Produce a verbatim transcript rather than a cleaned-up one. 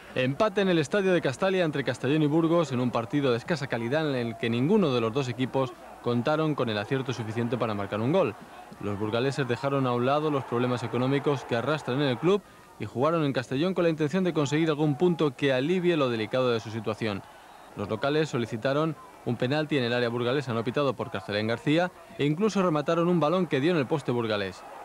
Empate en el estadio de Castalia entre Castellón y Burgos en un partido de escasa calidad en el que ninguno de los dos equipos contaron con el acierto suficiente para marcar un gol. Los burgaleses dejaron a un lado los problemas económicos que arrastran en el club y jugaron en Castellón con la intención de conseguir algún punto que alivie lo delicado de su situación. Los locales solicitaron un penalti en el área burgalesa no pitado por Carcelén García e incluso remataron un balón que dio en el poste burgalés.